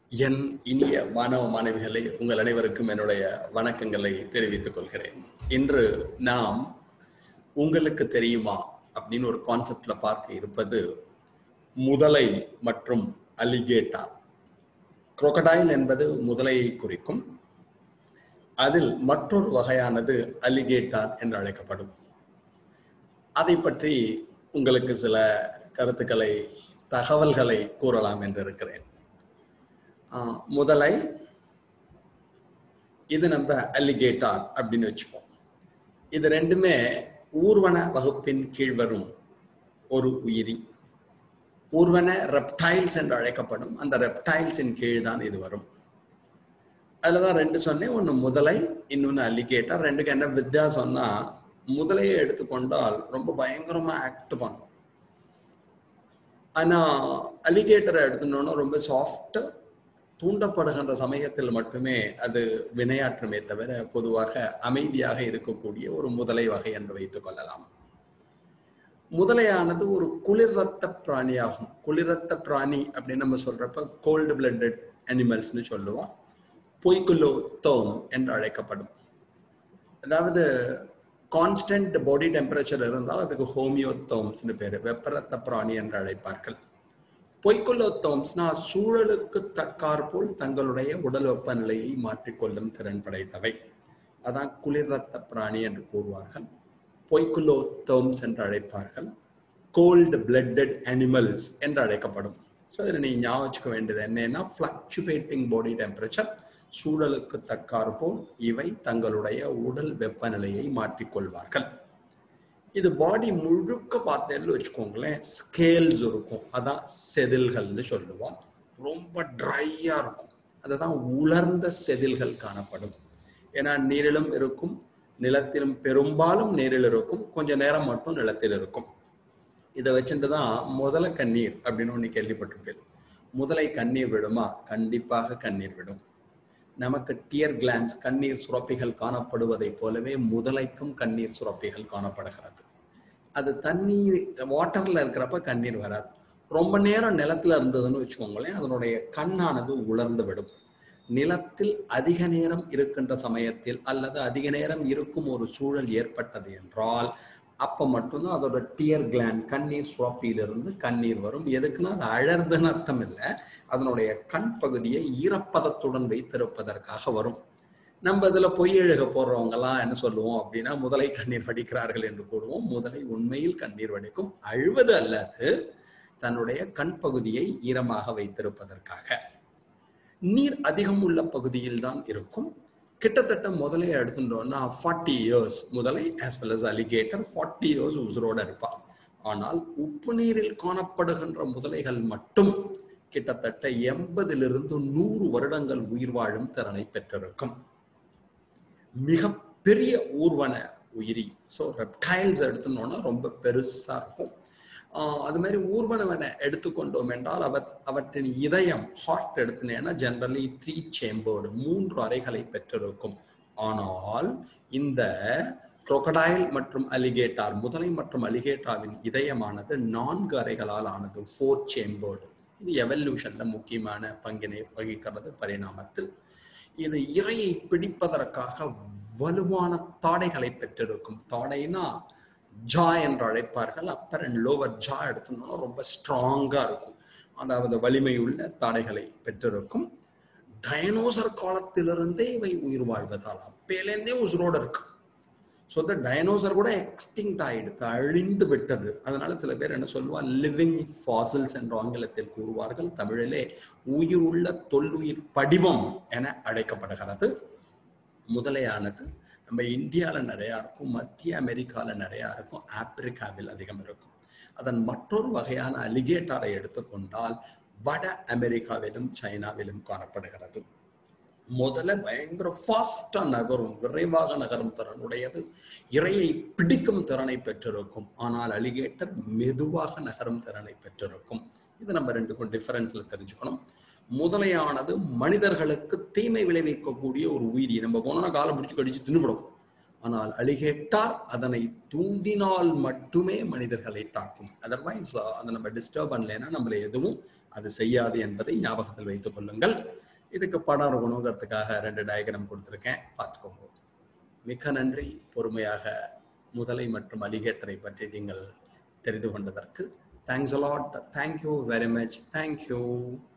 என் இனிய மாணவ மாணவிகளை உங்கள் அனைவருக்கும் என்னுடைய வணக்கங்களை தெரிவித்துக் கொள்கிறேன். இன்று நாம் உங்களுக்கு தெரியுமா அப்படின்னு ஒரு கான்செப்ட்ல பார்க்க இருப்பது முதலை மற்றும் அலிகேட்டர். crocodile என்பது முதலையை குறிக்கும். அதில் மற்றொரு வகையானது அலிகேட்டர் என்று அழைக்கப்படும். அதை பற்றி உங்களுக்கு சில கருத்துக்களை தகவல்களை கூறலாம் என்று இருக்கிறேன். முதலை, இது நம்ம அலிகேட்டர் அப்படின்னு வச்சுப்போம். இது ரெண்டுமே ஊர்வன வகுப்பின் கீழ் வரும் ஒரு உயிரி. ஊர்வன ரெப்டைல்ஸ் என்று அழைக்கப்படும். அந்த ரெப்டைல்ஸின் கீழ் தான் இது வரும். அதுலதான் ரெண்டு சொன்னேன், ஒன்று முதலை, இன்னொன்று அலிகேட்டர். ரெண்டுக்கு என்ன வித்தியாசம்னா, முதலையை எடுத்துக்கொண்டால் ரொம்ப பயங்கரமா ஆக்ட் பண்ணும். ஆனா அலிகேட்டரை எடுத்துட்டோம்னா ரொம்ப சாஃப்ட், தூண்டப்படுகின்ற சமயத்தில் மட்டுமே அது வினையாற்றுமே தவிர பொதுவாக அமைதியாக இருக்கக்கூடிய ஒரு முதலை வகை என்று வைத்துக் கொள்ளலாம். முதலையானது ஒரு குளிர் ரத்த பிராணியாகும். குளிர் ரத்த பிராணி அப்படின்னு நம்ம சொல்றப்ப கோல்டு பிளட்டட் அனிமல்ஸ்னு சொல்லுவோம். பொய்குலோத்தோம் என்று அழைக்கப்படும். அதாவது கான்ஸ்டன்ட் பாடி டெம்பரேச்சர் இருந்தால் அதுக்கு ஹோமியோத்தோம்ஸ்னு பேரு, வெப்பரத்த பிராணி என்று அழைப்பார்கள். பொய்குலோத்தோம்ஸ்னா சூழலுக்கு தக்காற்போல் தங்களுடைய உடல் வெப்பநிலையை மாற்றிக்கொள்ளும் திறன் படைத்தவை. அதான் குளிர் ரத்த பிராணி என்று கூறுவார்கள். பொய்குலோத்தோம்ஸ் என்று அழைப்பார்கள். கோல்டு பிளட்டட் அனிமல்ஸ் என்று அழைக்கப்படும். ஸோ இதில் நீங்கள் ஞாபகம் வச்சுக்க வேண்டியது என்னன்னா, ஃப்ளக்சுவேட்டிங் பாடி டெம்பரேச்சர், சூழலுக்கு தக்காற்போல் இவை தங்களுடைய உடல் வெப்பநிலையை மாற்றிக்கொள்வார்கள். இது பாடி முழுக்க பார்த்தேன்னு வச்சுக்கோங்களேன், ஸ்கேல்ஸ் இருக்கும். அதான் செதில்கள்னு சொல்லுவோம். ரொம்ப ட்ரையா இருக்கும். அதுதான் உலர்ந்த செதில்கள் காணப்படும். ஏன்னா நீரிலும் இருக்கும், நிலத்திலும் பெரும்பாலும் நீரில் இருக்கும், கொஞ்ச நேரம் மட்டும் நிலத்தில் இருக்கும். இதை வச்சுட்டு தான் முதலை கண்ணீர் அப்படின்னு ஒன்று கேள்விப்பட்டிருப்பேன். முதலை கண்ணீர் விடுமா? கண்டிப்பாக கண்ணீர் விடும். நமக்கு டியர் கிளான்ஸ், கண்ணீர் சுரப்பிகள் காணப்படுவதை போலவே முதலைக்கும் கண்ணீர் சுரப்பிகள் காணப்படுகிறது. அது தண்ணீர் வாட்டர்ல இருக்கிறப்ப கண்ணீர் வராது. ரொம்ப நேரம் நிலத்துல இருந்ததுன்னு வச்சுக்கோங்களேன், அதனுடைய கண்ணானது உலர்ந்து விடும். நிலத்தில் அதிக நேரம் இருக்கின்ற சமயத்தில் அல்லது அதிக நேரம் இருக்கும் ஒரு சூழல் ஏற்பட்டது என்றால் அப்ப மட்டும்தான் அதோட டியர் கிளாண்ட், கண்ணீர் சுரப்பியிலிருந்து கண்ணீர் வரும். எதுக்குன்னா அது அழறதுன்னு அர்த்தம் இல்லை, அதனுடைய கண் பகுதியை ஈரப்பதத்துடன் வைத்திருப்பதற்காக வரும். நம்ம இதுல பொய் எழுக போடுறவங்கெல்லாம் என்ன சொல்லுவோம் அப்படின்னா, முதலை கண்ணீர் வடிக்கிறார்கள் என்று கூடுவோம். முதலை உண்மையில் கண்ணீர் வடிக்கும், அழுவது அல்லது தன்னுடைய கண் பகுதியை ஈரமாக வைத்திருப்பதற்காக. நீர் அதிகம் உள்ள பகுதியில் தான் இருக்கும். கிட்டத்தட்ட முதலை எடுத்துட்டோம்னா 40 years முதலை as well as alligator 40 years உசுரோட இருப்பான். ஆனால் உப்பு நீரில் காணப்படுகின்ற முதலைகள் மட்டும் கிட்டத்தட்ட 80 to 100 வருடங்கள் உயிர் வாழும் திறனை பெற்றிருக்கும். மிக பெரிய ஊர்வன உயிரி. ஸோ ரெப்டைல்ஸ் எடுத்துனோம்னா ரொம்ப பெருசா இருக்கும். அது மாதிரி ஊர்வனவனை எடுத்துக்கொண்டோம் என்றால் அவற்றின் இதயம், ஹார்ட் எடுத்துனேன்னா ஜெனரலி 3 chambered, 3 அறைகளை பெற்றிருக்கும். ஆனால் இந்த crocodile மற்றும் அலிகேட்டர், முதலை மற்றும் அலிகேட்டரின் இதயமானது 4 அறைகளால் ஆனது, 4 chambered. இது எவல்யூஷன்ல முக்கியமான பங்கினை வகிக்கிறது பரிணாமத்தில். இது இரையை பிடிப்பதற்காக வலுவான தாடைகளை பெற்றிருக்கும். தாடைனா ஜா என்று அழைப்பார்கள். அப்பர் அண்ட் லோவர் ஜா எடுத்துனோம்னா ரொம்ப ஸ்ட்ராங்கா இருக்கும். அதாவது வலிமையுள்ள தாடைகளை பெற்றிருக்கும். டைனோசர் காலத்திலிருந்தே இவை உயிர் வாழ்வதால் அப்பேலேருந்தே உசுரோடு இருக்கு. ஸோ இந்த டைனோசர் கூட எக்ஸ்டிங்க்ட் ஆயிடுத்து, அழிந்து விட்டது. அதனால சில பேர் என்ன சொல்லுவார், லிவிங் ஃபாசில்ஸ் என்று ஆங்கிலத்தில் கூறுவார்கள். தமிழிலே உயிர் உள்ள தொல்லுயிர் படிவம் என அழைக்கப்படுகிறது. முதலையானது நம்ம இந்தியாவில் நிறையா இருக்கும், மத்திய அமெரிக்காவில் நிறையா இருக்கும், ஆப்பிரிக்காவில் அதிகம் இருக்கும். அதன் மற்றொரு வகையான அலிகேட்டரை எடுத்துக்கொண்டால் வட அமெரிக்காவிலும் சைனாவிலும் காணப்படுகிறது. முதல்ல பயங்கர ஃபாஸ்டா நகரும், விரைவாக நகரும் திறனுடையது, இரையை பிடிக்கும் திறனை பெற்றிருக்கும். ஆனால் அலிகேட்டர் மெதுவாக நகரும் திறனை பெற்றிருக்கும். இது நம்ம ரெண்டுக்கும் டிஃபரன்ஸ்ல தெரிஞ்சுக்கணும். முதலையானது மனிதர்களுக்கு தீமை விளைவிக்கக்கூடிய ஒரு உயிரி. நம்ம போனோம்னா காலை பிடிச்சி கடிச்சு தின்னுபடும். ஆனால் அலிகேட்டர் அதனை தூண்டினால் மட்டுமே மனிதர்களை தாக்கும். அதர்வைஸ் அதை நம்ம டிஸ்டர்ப் பண்ணலைன்னா நம்மளை எதுவும் அது செய்யாது என்பதை ஞாபகத்தில் வைத்துக் கொள்ளுங்கள். இதுக்கு படம் இருக்கணுங்கிறதுக்காக 2 டயக்ராம் கொடுத்துருக்கேன், பார்த்துக்கோங்க. மிக்க நன்றி பொறுமையாக முதலை மற்றும் அலிகேட்டரை பற்றி நீங்கள் தெரிந்து கொண்டதற்கு. Thanks a lot. Thank you very much. Thank you.